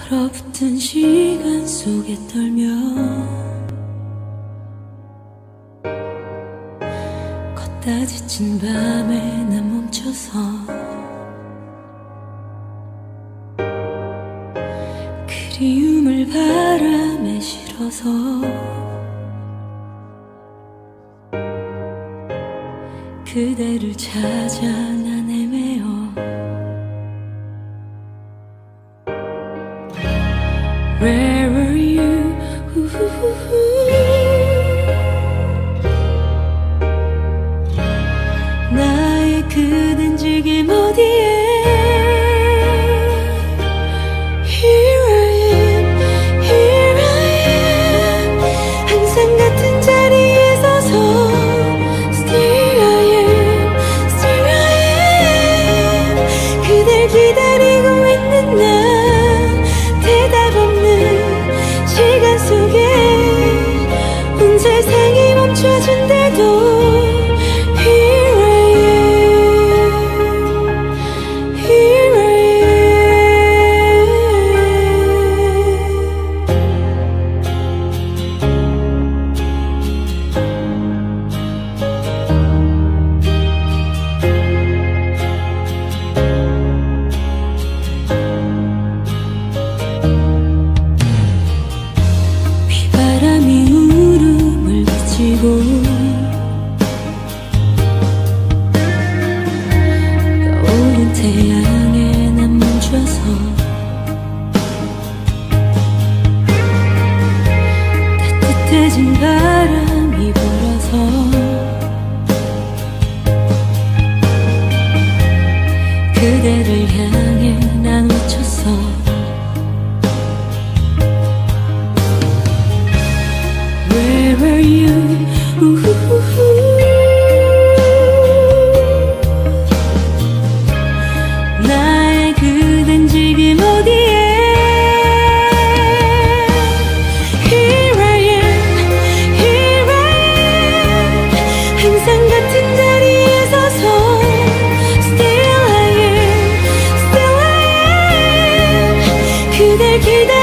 얼어붙은 시간 속에 떨며 걷다 지친 밤에 난 멈춰서 그리움을 바람에 실어서 그대를 찾아 난 헤매어 Where were you? 나의 그댄 지금 어디에? Here I am, here I am. 항상 같은 자리에 서서 Still I am, still I am. 그댈 기다리고 있는 나 대답 없는 시간 속에 온 세상이 멈춰준대도 Here I am, here I 바람이 울음을 비치고 떠오른 태양에 난 멈춰서 따뜻해진 바람이 불어서 그대를 향해 난 외쳤어 Where were you? 나의 그댄 지금 어디에? Here I am, here I am. 항상 같은 자리에 서서 Still I am, still I am. 그댈 기다려